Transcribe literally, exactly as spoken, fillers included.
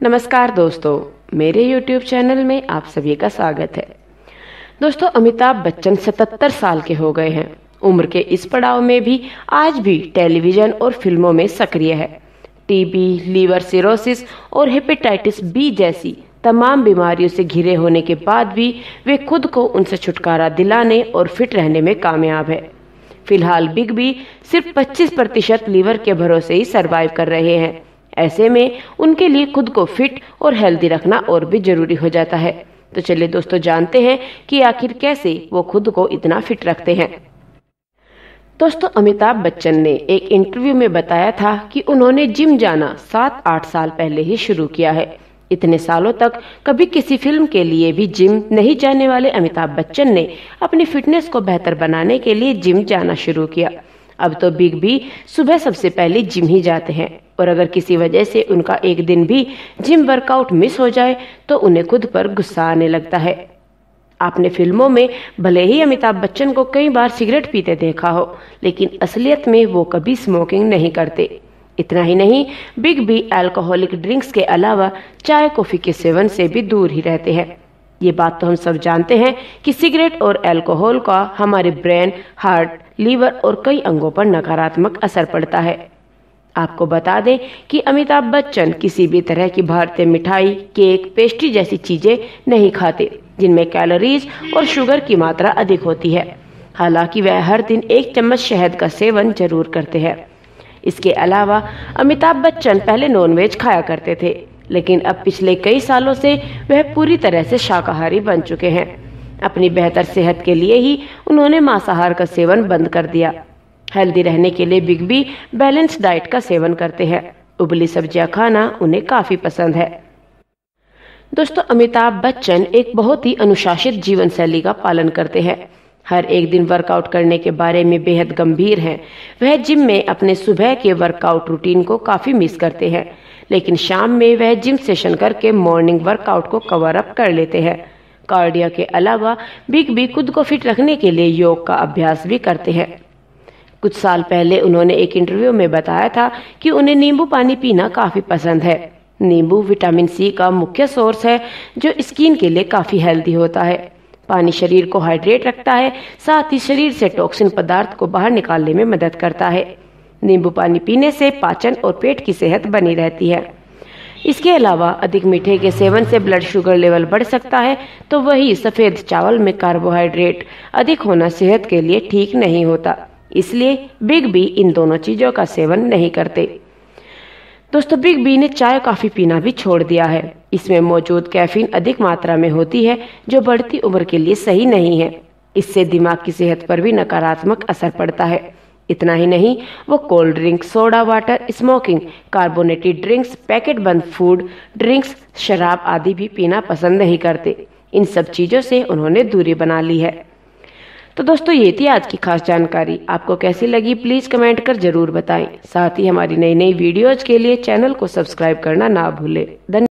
नमस्कार दोस्तों, मेरे YouTube चैनल में आप सभी का स्वागत है। दोस्तों, अमिताभ बच्चन सतहत्तर साल के हो गए हैं। उम्र के इस पड़ाव में भी आज भी टेलीविजन और फिल्मों में सक्रिय है। टीबी, लीवर सिरोसिस और हेपेटाइटिस बी जैसी तमाम बीमारियों से घिरे होने के बाद भी वे खुद को उनसे छुटकारा दिलाने और फिट रहने में कामयाब है। फिलहाल बिग बी सिर्फ पच्चीस प्रतिशत लीवर के भरोसे ही सरवाइव कर रहे हैं। ऐसे में उनके लिए खुद को फिट और हेल्दी रखना और भी जरूरी हो जाता है। तो चलिए दोस्तों, जानते हैं कि आखिर कैसे वो खुद को इतना फिट रखते हैं। दोस्तों, अमिताभ बच्चन ने एक इंटरव्यू में बताया था कि उन्होंने जिम जाना सात आठ साल पहले ही शुरू किया है। इतने सालों तक कभी किसी फिल्म के लिए भी जिम नहीं जाने वाले अमिताभ बच्चन ने अपनी फिटनेस को बेहतर बनाने के लिए जिम जाना शुरू किया। अब तो बिग बी सुबह सबसे पहले जिम ही जाते हैं और अगर किसी वजह से उनका एक दिन भी जिम वर्कआउट मिस हो जाए तो उन्हें खुद पर गुस्सा आने लगता है। आपने फिल्मों में भले ही अमिताभ बच्चन को कई बार सिगरेट पीते देखा हो, लेकिन असलियत में वो कभी स्मोकिंग नहीं करते। इतना ही नहीं, बिग बी अल्कोहलिक ड्रिंक्स के अलावा चाय कॉफी के सेवन से भी दूर ही रहते हैं। ये बात तो हम सब जानते हैं कि सिगरेट और अल्कोहल का हमारे ब्रेन, हार्ट, लीवर और कई अंगों पर नकारात्मक असर पड़ता है। आपको बता दें कि अमिताभ बच्चन किसी भी तरह की भारतीय मिठाई, केक, पेस्ट्री जैसी चीजें नहीं खाते जिनमें कैलोरीज और शुगर की मात्रा अधिक होती है। हालांकि वह हर दिन एक चम्मच शहद का सेवन जरूर करते हैं। इसके अलावा अमिताभ बच्चन पहले नॉनवेज खाया करते थे, लेकिन अब पिछले कई सालों से वह पूरी तरह से शाकाहारी बन चुके हैं। अपनी बेहतर सेहत के लिए ही उन्होंने मांसाहार का सेवन बंद कर दिया। हेल्दी रहने के लिए बिग बी बैलेंस डाइट का सेवन करते हैं। उबली सब्जियां खाना उन्हें काफी पसंद है। दोस्तों, अमिताभ बच्चन एक बहुत ही अनुशासित जीवन शैली का पालन करते हैं। हर एक दिन वर्कआउट करने के बारे में बेहद गंभीर हैं। वह जिम में अपने सुबह के वर्कआउट रूटीन को काफी मिस करते हैं, लेकिन शाम में वह जिम सेशन करके मॉर्निंग वर्कआउट को कवर अप कर लेते हैं। कार्डियो के अलावा बिग बी खुद को फिट रखने के लिए योग का अभ्यास भी करते हैं। कुछ साल पहले उन्होंने एक इंटरव्यू में बताया था कि उन्हें नींबू पानी पीना काफी पसंद है। नींबू विटामिन सी का मुख्य सोर्स है जो स्किन के लिए काफी हेल्दी होता है। पानी शरीर को हाइड्रेट रखता है, साथ ही शरीर से टॉक्सिन पदार्थ को बाहर निकालने में मदद करता है। नींबू पानी पीने से पाचन और पेट की सेहत बनी रहती है। इसके अलावा अधिक मीठे के सेवन से ब्लड शुगर लेवल बढ़ सकता है, तो वही सफेद चावल में कार्बोहाइड्रेट अधिक होना सेहत के लिए ठीक नहीं होता। इसलिए बिग बी इन दोनों चीजों का सेवन नहीं करते। दोस्तों, बिग बी ने चाय कॉफी पीना भी छोड़ दिया है। इसमें मौजूद कैफीन अधिक मात्रा में होती है जो बढ़ती उम्र के लिए सही नहीं है। इससे दिमाग की सेहत पर भी नकारात्मक असर पड़ता है। इतना ही नहीं, वो cold drink, soda water, smoking, carbonated drinks, packet बंद फूड ड्रिंक्स, शराब आदि भी पीना पसंद नहीं करते। इन सब चीजों से उन्होंने दूरी बना ली है। तो दोस्तों, ये थी आज की खास जानकारी। आपको कैसी लगी प्लीज कमेंट कर जरूर बताएं। साथ ही हमारी नई नई वीडियोज के लिए चैनल को सब्सक्राइब करना ना भूलें। धन्यवाद।